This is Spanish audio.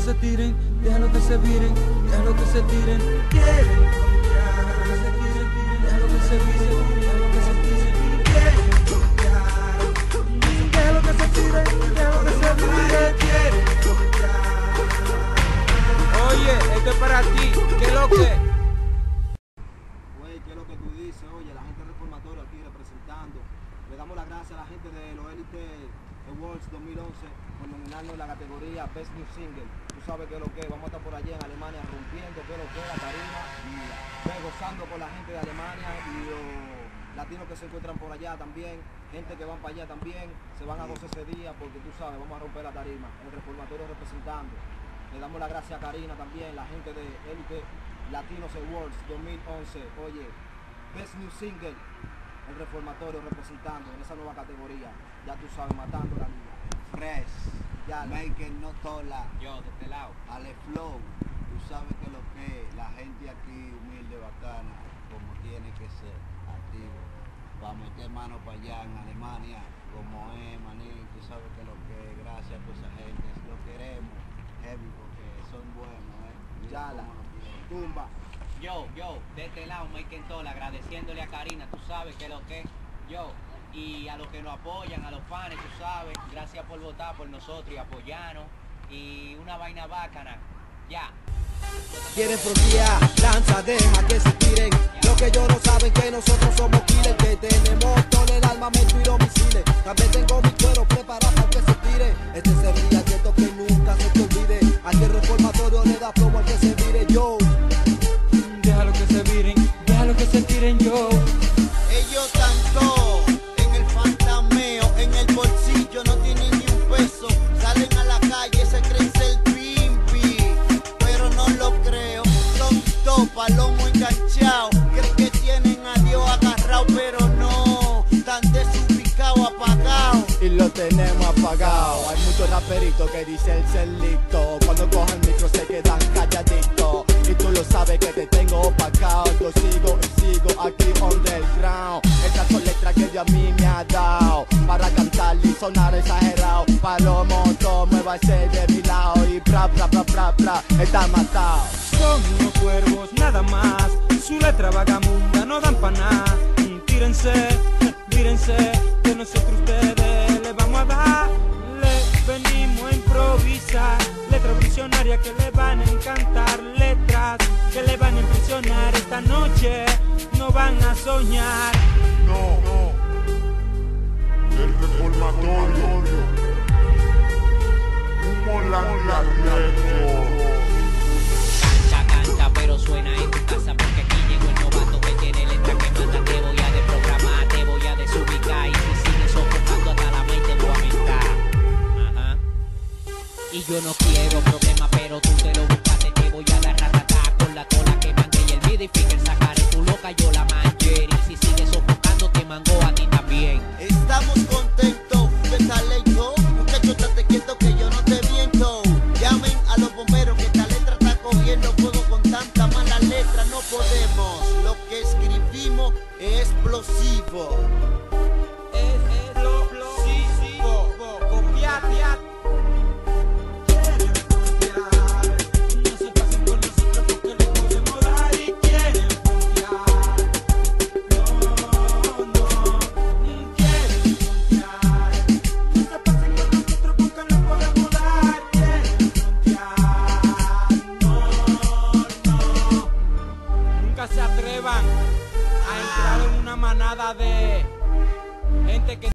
se tiren, déjalo que se viren, déjalo que se tiren. Quieren confiar, que se tiren, déjalo que se viren, déjalo que se tiren. Quieren confiar, déjalo que se tiren, déjalo que se viren. Quieren confiar. Oye, esto es para ti, ¿qué lo que? Güey, ¿qué es lo que tú dices? Oye, la gente del reformatorio aquí representando. Le damos las gracias a la gente de los Elite Awards 2011 por nominarnos en la categoría Best New Single. Tú sabes que lo que vamos a estar por allí en Alemania rompiendo que lo que la tarima y gozando con la gente de Alemania y los latinos que se encuentran por allá también, gente que van para allá también, se van a gozar ese día porque tú sabes, vamos a romper la tarima, el reformatorio representando. Le damos las gracias a Karina también, la gente de Elite Latinos Awards 2011. Oye, Best New Single, el reformatorio representando en esa nueva categoría. Ya tú sabes, matando la liga. Fresh, Ya, Maker no tola, Yo, de este lado. Ale Flow, tú sabes que lo que es, la gente aquí humilde, bacana, como tiene que ser, activo, para meter mano para allá en Alemania, como es, manín, tú sabes que lo que es, gracias a toda esa gente, lo queremos, heavy, porque son buenos, Mira Yala, cómo nos quieren. tumba. Yo, de este lado, Mike Tola, agradeciéndole a Karina, tú sabes que lo que yo. Y a los que nos apoyan, a los fans, tú sabes, gracias por votar por nosotros y apoyarnos. Y una vaina bacana, ya. Quieren frontear, lanza, deja que se tiren. Lo que ellos no saben que nosotros somos killers, que tenemos todo el armamento y los misiles. También tengo mi cuero preparado para que se tire. Este es el día quieto que nunca se te olvide. Aquí el reformatorio le da plomo al que se mire, yo. Déjalo que se viren, déjalo que se tiren, yo. Ellos tanto en el fantameo, en el bolsillo no tienen ni un peso. Salen a la calle, se creen ser pimpi, pero no lo creo. Son dos palomos enganchados, creen que tienen a Dios agarrado, pero no, están desubicados, apagados. Y lo tenemos apagado. Hay muchos raperitos que dicen ser listo, cuando cogen el micro se quedan calladitos. Y tú lo sabes que te tengo opacado. Yo sigo y sigo aquí underground. Estas son letras que Dios a mí me ha dado para cantar y sonar exagerado. Palomo, mueva ese de mi lado. Y bra, bra, bra, bra, bra, está matado. Son unos cuervos, nada más. Su letra vagamunda no dan pa' nada. Tírense, tírense, que nosotros ustedes le vamos a dar. Le venimos a improvisar. Letras visionarias que le van a encantar. Letras que le van a impresionar. Esta noche no van a soñar. No, el reformatorio, Humolandia Records. Canta, pero suena en tu casa porque aquí llegó el novato que tiene letra que manda. Te voy a desprogramar, te voy a desubicar. Y si sigues sofocando hasta la mente te voy a mentar. Ajá. Y yo no quiero problema, pero tú te lo buscaste. Te voy a dar ratatá con la cola que mangué y el Bidifinger sacaré tu loca, yo la mangué. Y si sigues sofocando te mango a ti también. Estamos contentos, pétale y go. Muchachos, estate quieto que yo no te miento. Llamen a los bomberos que esta letra está cogiendo fuego con tanta mala letra. No podemos, lo que escribimos es explosivo. Es explosivo, copiar. Quieren confiar, no se pasen con nosotros porque les podemos dar y quieren confiar. No, quieren confiar, no se pasen con nosotros porque les podemos dar. Quieren confiar, no. Nunca se atrevan a entrar en una manada de